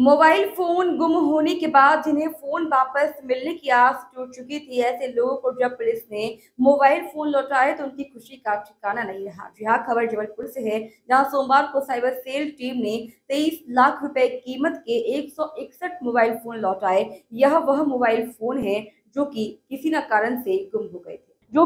Mobile phone गुम होने के बाद जिन्हें फोन वापस मिलने की आस टूट चुकी थी, ऐसे लोगों को जब पुलिस ने मोबाइल फोन लौटाए तो उनकी खुशी का ठिकाना नहीं रहा। जी हाँ, खबर जबलपुर से है, जहां सोमवार को साइबर सेल टीम ने 23 लाख रुपए कीमत के 161 मोबाइल फोन लौटाए। यह वह मोबाइल फोन है जो कि किसी न कारण से गुम हो गए थे,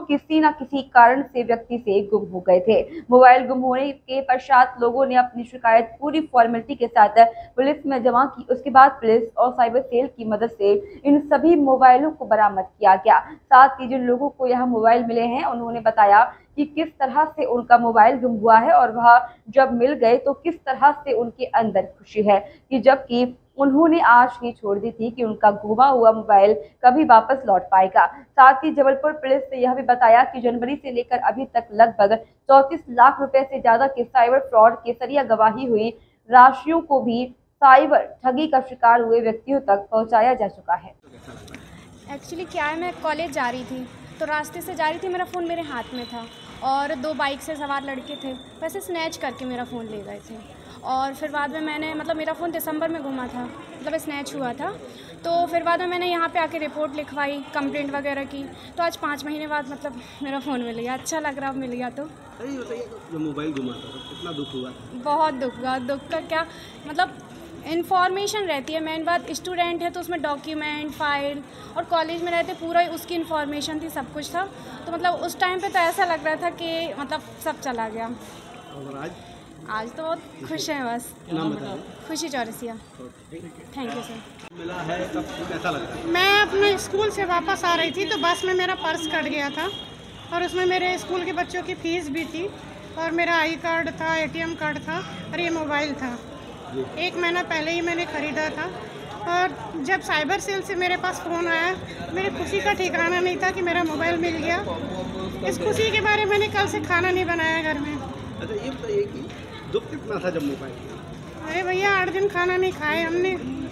व्यक्ति से गुम हो गए थे। मोबाइल गुम होने के पश्चात लोगों ने अपनी शिकायत पूरी फॉर्मेलिटी के साथ पुलिस में जमा की। उसके बाद पुलिस और साइबर सेल की मदद से इन सभी मोबाइलों को बरामद किया गया। साथ ही जिन लोगों को यह मोबाइल मिले हैं, उन्होंने बताया कि किस तरह से उनका मोबाइल गुम हुआ है और वह जब मिल गए तो किस तरह से उनके अंदर खुशी है, कि जबकि उन्होंने आश ही छोड़ दी थी कि उनका गुमा हुआ मोबाइल कभी वापस लौट पाएगा। साथ ही जबलपुर पुलिस ने यह भी बताया कि जनवरी से लेकर अभी तक लगभग 34 लाख रुपए से ज्यादा के साइबर फ्रॉड के जरिए गवाही हुई राशियों को भी साइबर ठगी का शिकार हुए व्यक्तियों तक पहुंचाया जा चुका है। एक्चुअली क्या है, मैं कॉलेज जा रही थी तो रास्ते से जा रही थी, मेरा फ़ोन मेरे हाथ में था और 2 बाइक से सवार लड़के थे, वैसे स्नैच करके मेरा फ़ोन ले गए थे। और फिर बाद में मैंने मेरा फ़ोन दिसंबर में घुमा था, स्नैच हुआ था। तो फिर बाद में मैंने यहाँ पे आके रिपोर्ट लिखवाई, कंप्लेंट वगैरह की। तो आज 5 महीने बाद मेरा फ़ोन मिल गया। अच्छा लग रहा, मिल गया तो। जो मोबाइल घुमा था कितना दुख हुआ? बहुत दुख हुआ। दुख का क्या, इन्फॉर्मेशन रहती है, मेन बात स्टूडेंट है तो उसमें डॉक्यूमेंट, फाइल और कॉलेज में रहते पूरा उसकी इन्फॉर्मेशन थी, सब कुछ था। तो उस टाइम पे तो ऐसा लग रहा था कि सब चला गया। और आज तो बहुत खुश हैं बस। खुशी चौरसिया। Thank you sir. मिला है तब कैसा लगा? मैं अपने स्कूल से वापस आ रही थी तो बस में मेरा पर्स कट गया था और उसमें मेरे स्कूल के बच्चों की फ़ीस भी थी और मेरा आई कार्ड था, ATM कार्ड था और ये मोबाइल था। 1 महीना पहले ही मैंने ख़रीदा था और जब साइबर सेल से मेरे पास फ़ोन आया, मेरी खुशी का ठिकाना नहीं था कि मेरा मोबाइल मिल गया। इस खुशी के बारे में मैंने कल से खाना नहीं बनाया घर में। अच्छा, ये बताइए कि दुख कितना था जब मोबाइल? अरे भैया, 8 दिन खाना नहीं खाए हमने।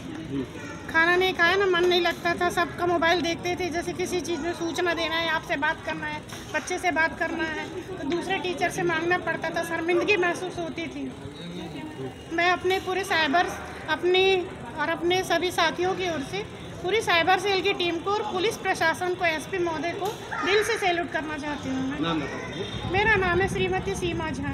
खाना नहीं खाया ना, मन नहीं लगता था। सबका मोबाइल देखते थे, जैसे किसी चीज़ में सूचना देना है, आपसे बात करना है, बच्चे से बात करना है तो दूसरे टीचर से मांगना पड़ता था। शर्मिंदगी महसूस होती थी। मैं अपने पूरे अपने सभी साथियों की ओर से पूरी साइबर सेल की टीम को और पुलिस प्रशासन को, SP महोदय को दिल से सैल्यूट करना चाहती हूँ मैं। नाम बताइए। मेरा नाम है श्रीमती सीमा झा।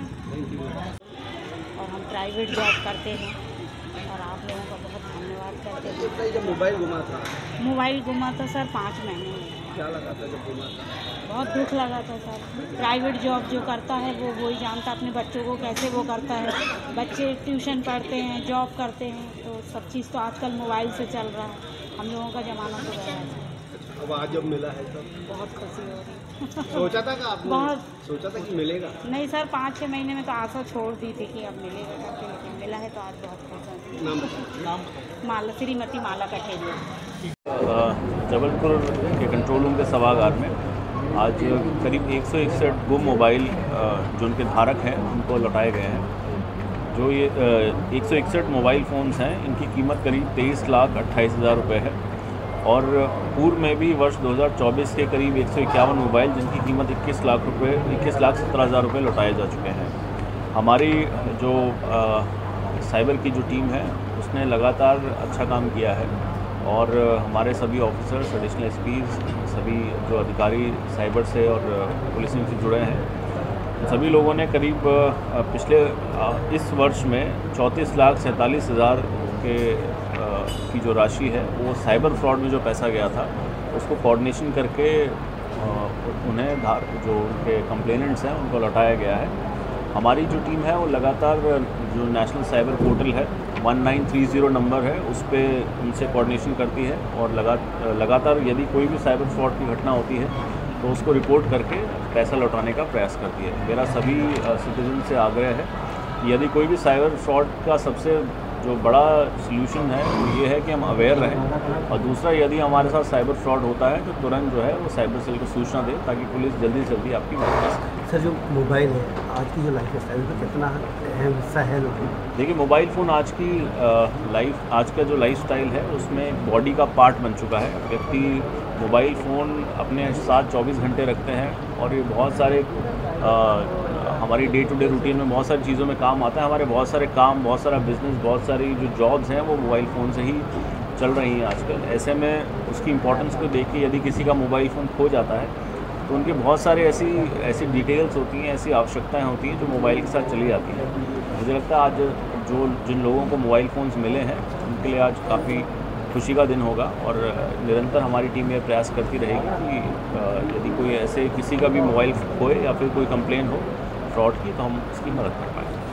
और हम प्राइवेट जॉब करते हैं और आप लोगों का बहुत धन्यवाद करते हैं। जब मोबाइल गुमा था सर 5 महीने में। क्या लगा था जब गुमा था? बहुत दुख लगा था सर। प्राइवेट जॉब जो करता है वो ही जानता अपने बच्चों को कैसे वो करता है। बच्चे ट्यूशन पढ़ते हैं, जॉब करते हैं, तो सब चीज़ तो आजकल मोबाइल से चल रहा है। हम लोगों का ज़माना तो गया है। अब आज जब मिला है तब बहुत खुशी हो रही। सोचा था कि आपने बहुत सोचा था कि मिलेगा? नहीं सर, 5-6 महीने में तो आशा छोड़ दी थी कि अब मिलेगा करके, लेकिन मिला है तो आज बहुत खुश है। नाम श्रीमती माला कठेरिया। जबलपुर के कंट्रोल रूम के सभागार में आज करीब 161 गुम मोबाइल जो उनके धारक हैं उनको लौटाए गए हैं। जो ये 161 मोबाइल फ़ोन्स हैं, इनकी कीमत करीब 23,28,000 रुपये है और पूर्व में भी वर्ष 2024 के करीब 151 मोबाइल जिनकी कीमत 21,17,000 रुपये लौटाए जा चुके हैं। हमारी जो साइबर की जो टीम है उसने लगातार अच्छा काम किया है और हमारे सभी ऑफिसर्स, एडिशनल SPs, सभी जो अधिकारी साइबर से और पुलिसिंग से जुड़े हैं, सभी लोगों ने करीब पिछले इस वर्ष में 34,47,000 की जो राशि है वो साइबर फ्रॉड में जो पैसा गया था उसको कोऑर्डिनेशन करके उन्हें जो उनके कंप्लेनेंट्स हैं उनको लौटाया गया है। हमारी जो टीम है वो लगातार जो नेशनल साइबर पोर्टल है 1930 नंबर है, उस पर उनसे कोऑर्डिनेशन करती है और लगातार यदि कोई भी साइबर फ्रॉड की घटना होती है तो उसको रिपोर्ट करके पैसा लौटाने का प्रयास करती है। मेरा सभी सिटीजन से आग्रह है कि यदि कोई भी साइबर फ्रॉड का सबसे जो बड़ा सल्यूशन है वो ये है कि हम अवेयर रहें और दूसरा, यदि हमारे साथ साइबर फ्रॉड होता है तो तुरंत जो है वो साइबर सेल को सूचना दें ताकि पुलिस जल्दी से जल्दी आपकी मदद कर सके। सर, जो मोबाइल है आज की जो लाइफ स्टाइल का कितना अहम हिस्सा है? देखिए, मोबाइल फ़ोन आज का जो लाइफ स्टाइल है उसमें बॉडी का पार्ट बन चुका है। व्यक्ति मोबाइल फ़ोन अपने साथ 24 घंटे रखते हैं और ये बहुत सारे हमारी डे टू डे रूटीन में बहुत सारी चीज़ों में काम आता है। हमारे बहुत सारे काम, बहुत सारा बिजनेस, बहुत सारी जो जॉब्स हैं वो मोबाइल फ़ोन से ही चल रही हैं आजकल। ऐसे में उसकी इम्पोर्टेंस को देख के यदि किसी का मोबाइल फ़ोन खो जाता है तो उनके बहुत सारे ऐसी डिटेल्स होती हैं, ऐसी आवश्यकताएं होती हैं जो मोबाइल के साथ चली जाती हैं। मुझे लगता है आज जिन लोगों को मोबाइल फ़ोन्स मिले हैं उनके लिए आज काफ़ी खुशी का दिन होगा और निरंतर हमारी टीम ये प्रयास करती रहेगी कि यदि कोई ऐसे किसी का भी मोबाइल खोए या फिर कोई कंप्लेन हो फ्रॉड की तो हम उसकी मदद कर पाएँ।